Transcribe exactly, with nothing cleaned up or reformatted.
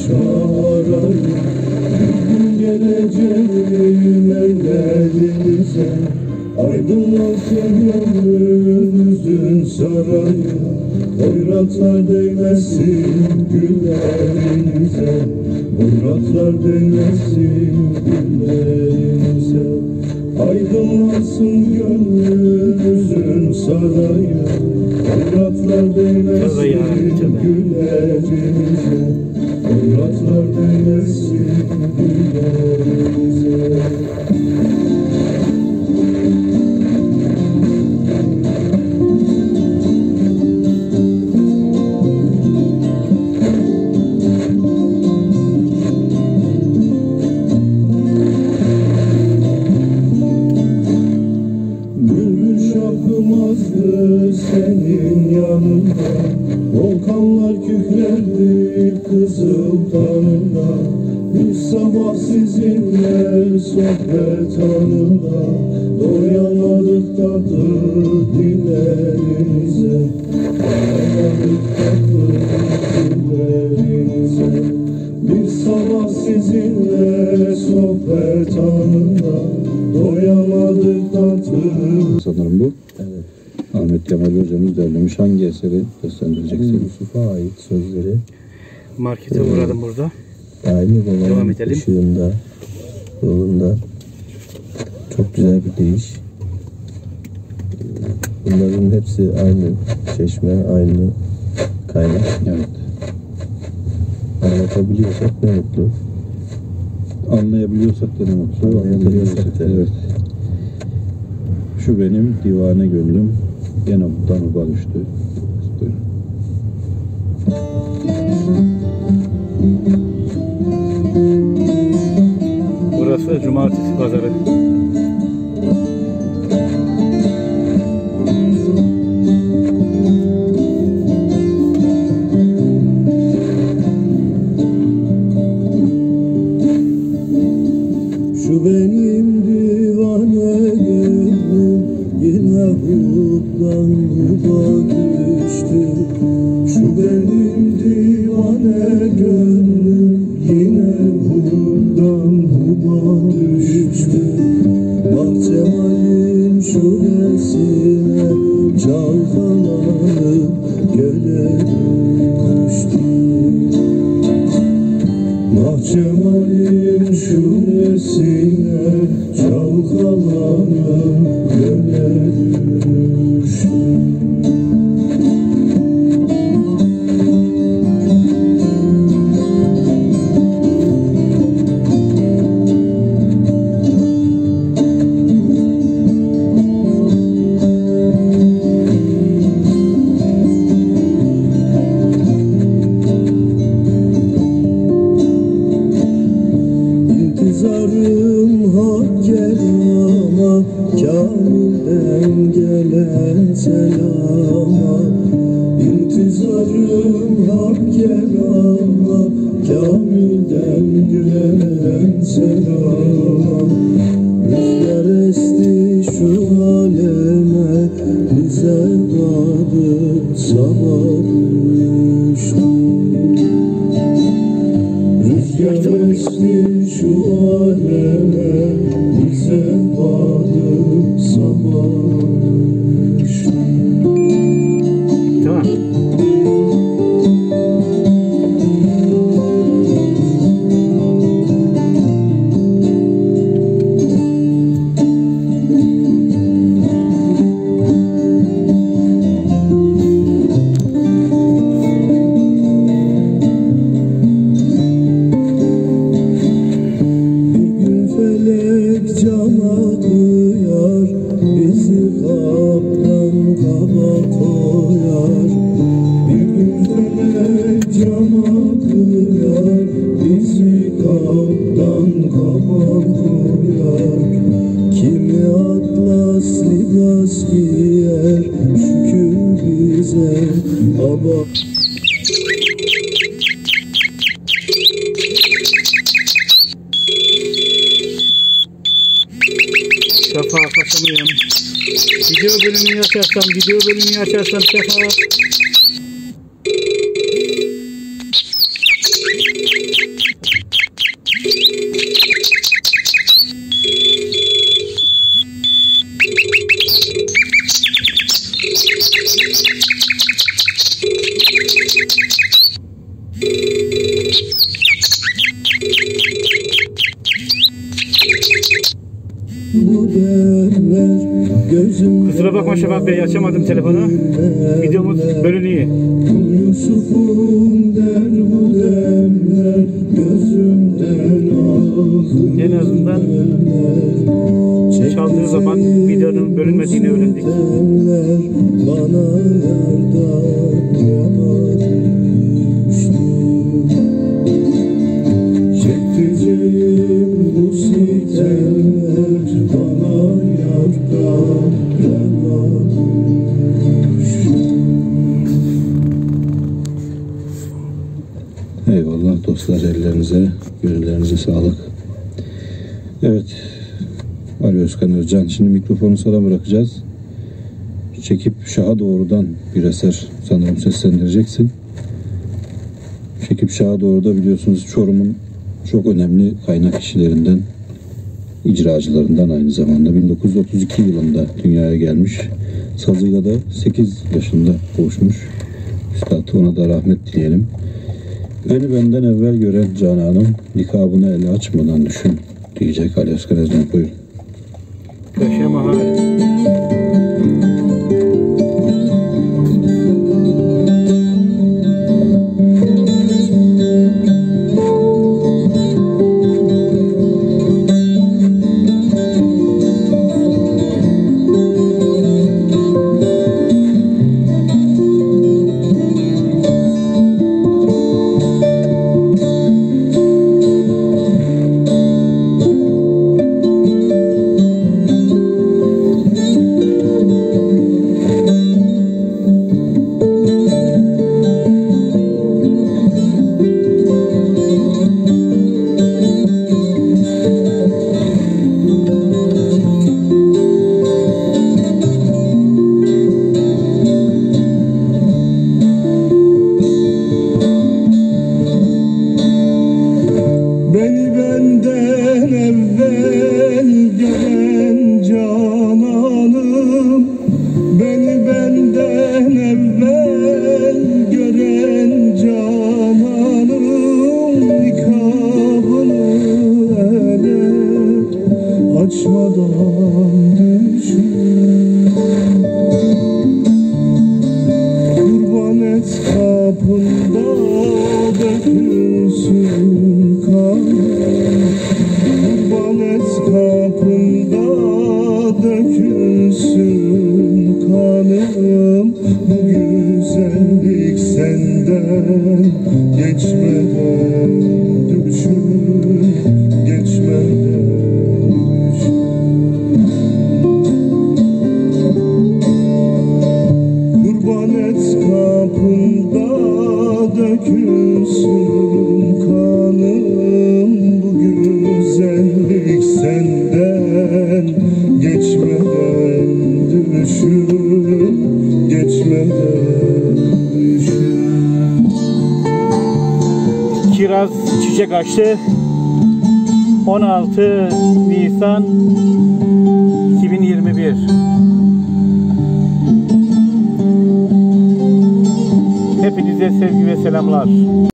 arayı, geleceğim ellerinize. Aydınlatsın gönlünüzün sarayı, hoyratlar değmesin güllerinize. Hoyratlar değmesin güllerinize. Aydınlatsın gönlünüzün sarayı, hoyratlar değmesin güllerinize. Hoyratlar değmesin güllerinize. Senin yanında volkanlar küklerdi kızıl tanında. Bir sabah sizinle sohbet anında doyamadık tadı dillerinize. Doyamadık tadı dillerinize. Bir sabah sizinle sohbet anında doyamadık tadı. Sanırım bu. Evet. Ahmet Kemal hocamız derlemiş. Hangi eseri seslendireceksiniz? Yusuf'a ait sözleri. Markete ee, uğradım burada. Daimi babanın ışığında, yolunda. Çok güzel bir deyiş. Bunların hepsi aynı çeşme, aynı kaynak. Evet. Anlatabiliyorsak ne mutlu. Anlayabiliyorsak da ne mutlu. Anlayabiliyorsak da evet. Şu benim divane gönlüm gene muttan uba düştü. Buyurun. Burası cumartesi pazarı. Şu benim divane gönlüm yine huttan huba düştü. Şu benim divane gönlüm yine huttan huba düştü. Bak Cemal'in şulesine çalkalanıp göle düştü. Bak Cemal'in şulesine çalkalanıp göle düştü. İntizarım hak kelama, kamilden gelen selama. İntizarım hak kelama, kamilden gelen selama. Rüzgar esti şu aleme, bize vardı sabah düştü. Rüzgar esti şu aleme, bize vardı sabah düştü. Tamam. Cama kıyar, bizi kaptan kaba koyar. Bir gün felek cama kıyar, bizi kaptan kaba koyar. Kimi atlas libas giyer, şükür bize baba. Sefa kaçamıyorum. Video bölümünü açarsam, video bölümünü açarsam Sefa. Bu derler gözüm. Kusura bakma Şafak Bey, açamadım telefonu. Videomuz bölünüyor. Yusuf'um der bu demler gözümden ahım. En azından çaldığı zaman videonun bölünmediğini öğrendik. Bana yardan yana düştü. Çektireceğim bu sitemler bana yardan yana düştü. Eyvallah dostlar, ellerinize, gönüllerinize sağlık. Evet, Ali Özkan Özcan. Şimdi mikrofonu sana bırakacağız. Çekip Şah'a doğrudan bir eser sanırım seslendireceksin. Çekip Şah'a doğru da biliyorsunuz Çorum'un çok önemli kaynak kişilerinden, icracılarından aynı zamanda. bin dokuz yüz otuz iki yılında dünyaya gelmiş. Sazıyla da sekiz yaşında kavuşmuş. Üstad, ona da rahmet dileyelim. Beni benden evvel gören Canan'ım, nikabını ele açmadan düşün diyecek Ali Özkan Özcan. Buyurun. Köşe mahalle. Beni benden evvel gören Canan'ım, beni benden evvel gören Canan'ım, nikabını ele açmadan düşün. Kurban et kapında dökülsün kan. Kurban et kapında dökülsün kanım. Bu güzellik senden geçmeden düşün, geçmeden düşün. Kurban et kapında dökülsün kanım. Bu güzellik senden geçmeden düşün, geçmeden düşün. Kiraz çiçek açtı. on altı Nisan iki bin yirmi bir. Hepinize sevgi ve selamlar.